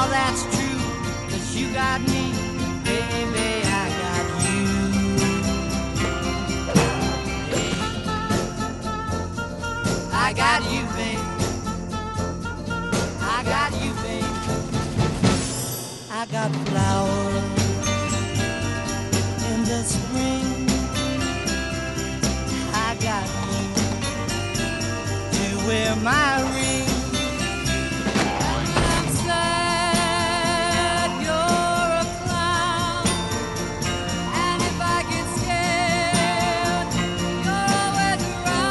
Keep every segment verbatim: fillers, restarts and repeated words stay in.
that's true, 'cause you got me, baby, I got you. Hey, I got you, babe. I got you, babe. I got flowers in the spring. I got you to wear my ring. I'm sad you're a clown, and if I get scared, you're always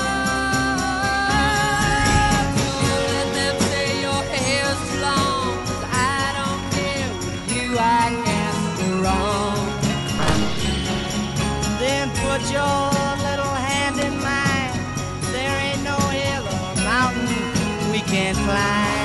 around. Don't let them say your hair's too long, 'cause I don't care. With you I can't go wrong. Then put your little hand in mine. There ain't no hill or mountain we can't climb.